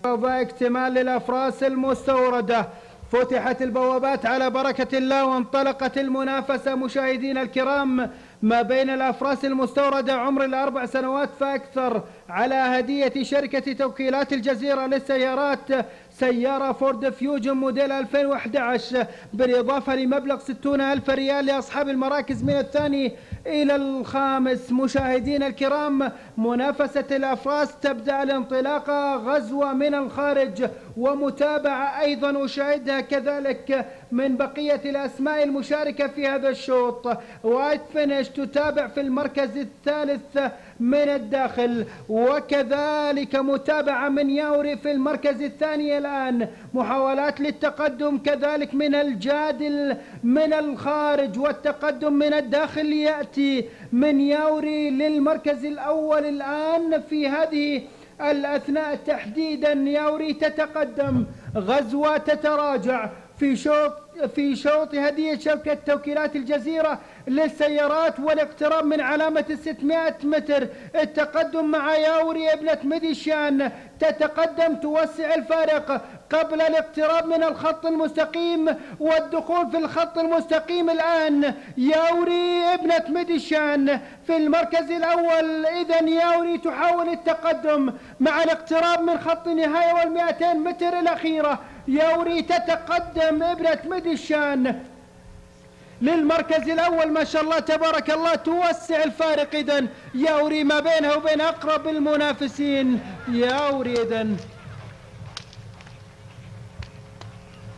واكتمال للأفراس المستوردة. فتحت البوابات على بركة الله وانطلقت المنافسة مشاهدينا الكرام ما بين الأفراس المستوردة عمر ال4 سنوات فأكثر على هدية شركة توكيلات الجزيرة للسيارات سيارة فورد فيوجن موديل 2011 بالإضافة لمبلغ 60,000 ريال لأصحاب المراكز من الثاني إلى الخامس. مشاهدينا الكرام، منافسة الأفراس تبدأ الانطلاقة غزوة من الخارج ومتابعة أيضا أشاهدها كذلك من بقية الأسماء المشاركة في هذا الشوط. وايت فينيش تتابع في المركز الثالث من الداخل، وكذلك متابعة من ياوري في المركز الثاني. الآن محاولات للتقدم كذلك من الجادل من الخارج، والتقدم من الداخل يأتي من ياوري للمركز الأول. الآن في هذه الأثناء تحديدا ياوري تتقدم، غزوة تتراجع في شوط هدية شركة توكيلات الجزيرة للسيارات والاقتراب من علامة 600 متر. التقدم مع ياوري ابنة ميديشان تتقدم توسع الفارق قبل الاقتراب من الخط المستقيم والدخول في الخط المستقيم. الآن ياوري ابنة ميديشان في المركز الأول. إذن ياوري تحاول التقدم مع الاقتراب من خط النهاية وال200 متر الأخيرة. ياوري تتقدم ابنة ميديشان للمركز الأول، ما شاء الله تبارك الله، توسع الفارق. إذن ياوري ما بينها وبين أقرب المنافسين. ياوري إذن